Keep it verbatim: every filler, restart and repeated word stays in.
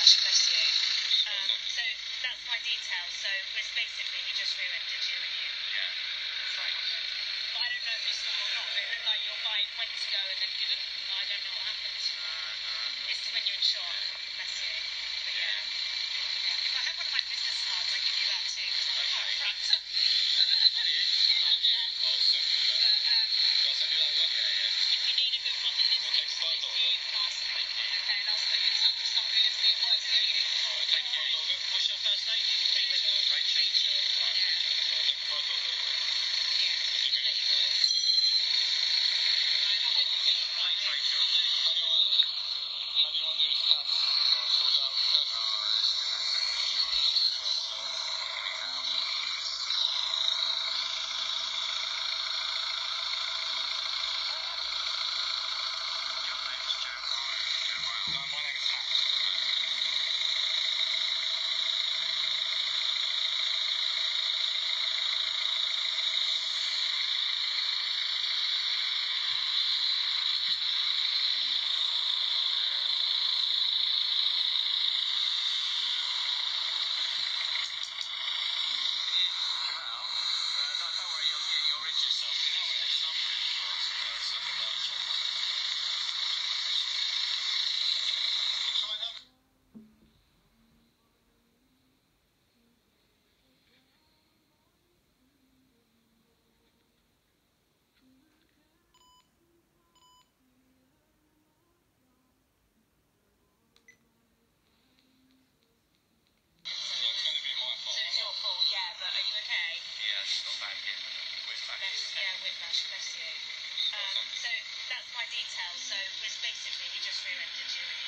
whiplash, bless you. Um, so that's my details. So it's basically he just rear-ended you and you. Yeah. That's what happened. But I don't know if you saw or not. But it looked like your bike went to go and then didn't. I don't know what happened. Uh, no. This is when you're in shock. Bless you. But yeah. Yeah. If I have one of my business cards, I give you that too. Because I'm a Okay. chiropractor. Are you? Yeah. I'll send you that. But um, Shall I send you that as well? Yeah, yeah. if you need a good one that lives We'll take next a to photo you, of you can ask me. Okay, and I'll put your tongue to something if it works for you. Alright, take a photo of it. What's your first name? Rachel. Rachel. Rachel. Alright, Yeah. Rachel. I'll take a photo of it. Yeah. We'll give you Let you guys. Right, I hope you feel alright. Thanks, Rachel. How do you want to, how do you want to do this test? You want to sort out the test? Your name's Joe Ryan. Joe Ryan. No, my name is Matt. Jamal, uh, don't, don't worry, you'll, you'll rinse yourself. You know what, there's number in for us. Let's look at that. Shall I help? Yeah, it's going to be my So fault. it's your fault, yeah, but are you okay? Yeah, it's not bad here. Whiplash. Bless, yeah, whiplash, bless you. Um, so that's my details. So it's basically he just rear-ended you and you.